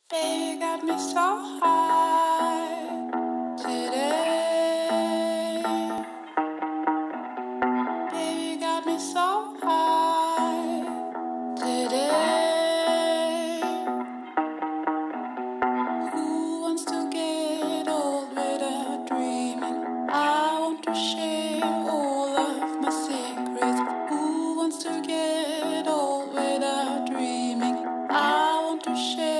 Baby got me so high today. Baby got me so high today. Who wants to get old without dreaming? I want to share all of my secrets. Who wants to get old without dreaming? I want to share.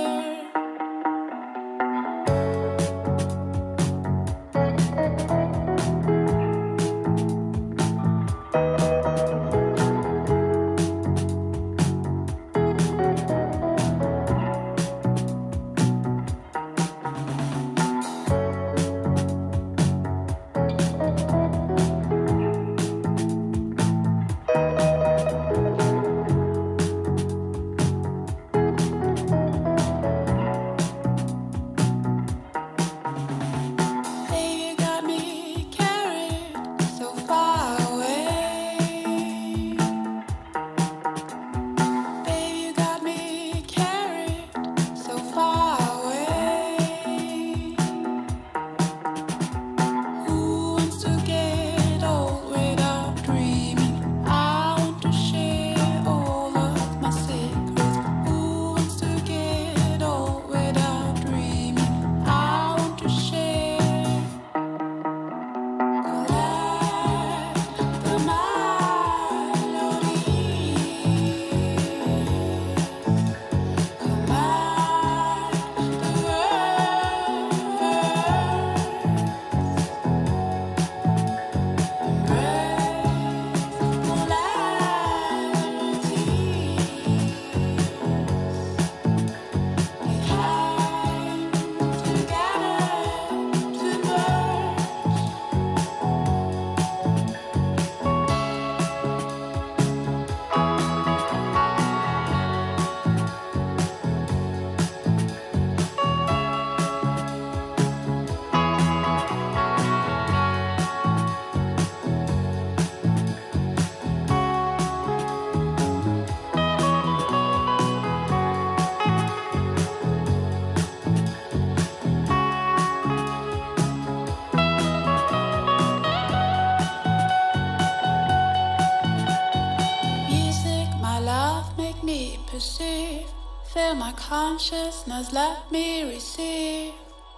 Fill my consciousness, let me receive.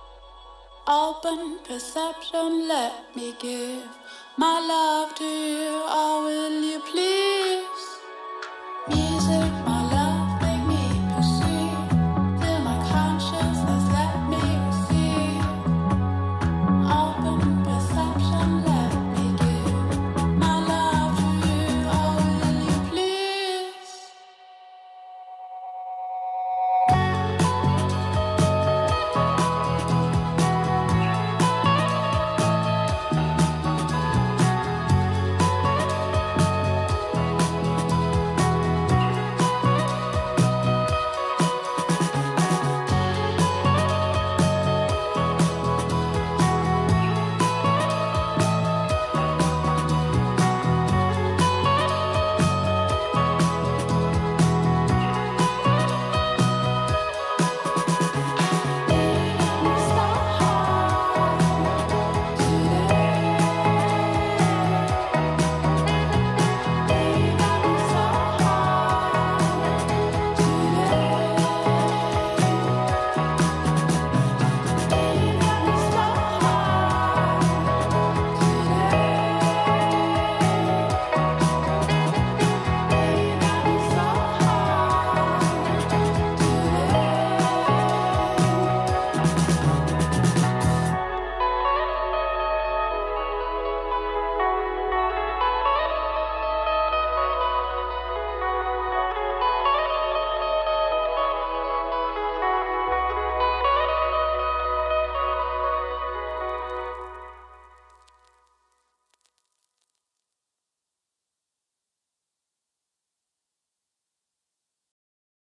Open perception, let me give my love to you. Oh, will you please?